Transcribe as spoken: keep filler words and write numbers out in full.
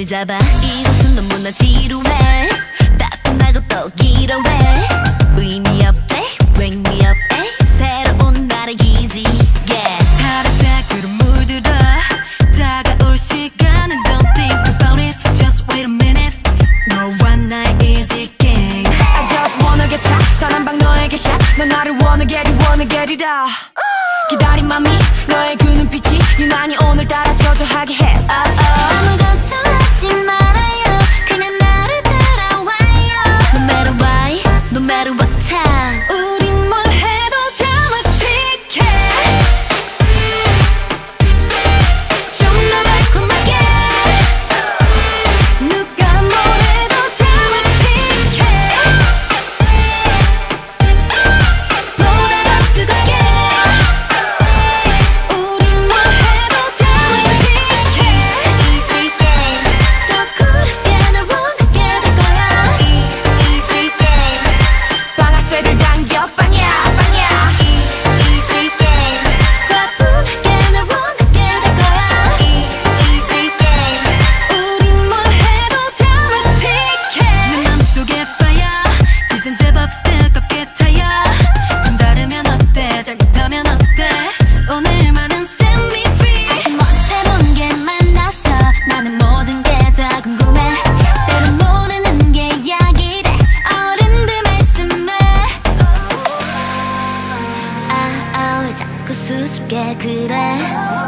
손을 잡아 이곳은 너무나 지루해 따뜻하고 또 길어해 의미 없대 wake me up 에이 새로운 날의 기지 yeah 다른 색으로 물들어 다가올 시간은 don't think about it just wait a minute 너와 나의 easy game I just wanna get shot 단 한 방 너에게 샷 넌 나를 wanna get it wanna get it up 기다린 맘이 너의 그 눈빛이 유난히 오늘따라 초조하게 해 oh, oh. 아무 걱정하지 말아요 그냥 나를 따라와요 No matter why, no matter what time 우린 뭘 해도 dramatic해 좀 더 달콤하게 누가 뭘 해도 dramatic해 보다 더 뜨겁게 우린 뭘 해도 dramatic해 Easy game 더 쿨하게 날 원하게 될 거야 Easy game 방아쇠를 당겨 빵야 빵야 Easy game 과분하게 날 원하게 될 거야 Easy game 우린 뭘 해도 dramatic해 내 맘속에 fire 이젠 제법 뜨겁게 타요 좀 다르면 어때 잘못하면 어때 오늘만은 set me free 아직 못해본 게 많아서 나는 모든 게 다 궁금해 때론 모르는 게 이야기래 어른들 말씀에 아, 아, 왜 자꾸 수줍게 그래